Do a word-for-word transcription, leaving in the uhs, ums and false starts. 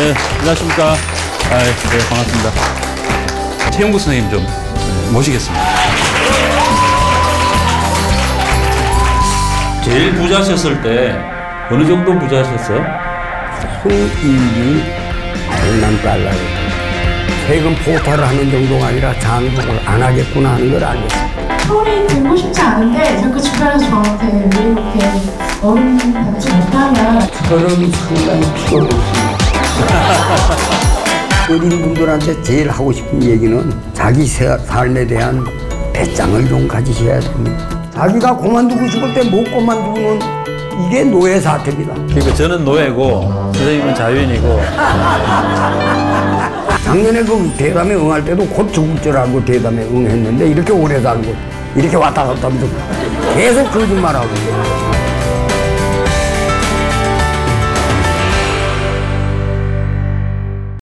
네, 안녕하십니까. 아, 네, 반갑습니다. 최용구 선생님 좀 모시겠습니다. 제일 부자셨을 때 어느 정도 부자셨어요? 수입이 장난 달라요. 세금 포탈을 하는 정도가 아니라 장독을 안 하겠구나 하는 걸 알겠어요. 서울이 되고 싶지 않은데 자꾸 주변에서 저한테 왜 이렇게 어른답지 못하냐. 그런 상당히 필요가 없습니다. 어린 분들한테 제일 하고 싶은 얘기는 자기 삶에 대한 배짱을 좀 가지셔야 됩니다. 자기가 그만두고 싶을 때 못 그만두는 이게 노예 사태입니다. 그러니까 저는 노예고 선생님은 자유인이고. 작년에 그 대담에 응할 때도 곧 죽을 줄 알고 대담에 응했는데 이렇게 오래 살고 이렇게 왔다 갔다 하면서 계속 거짓말하고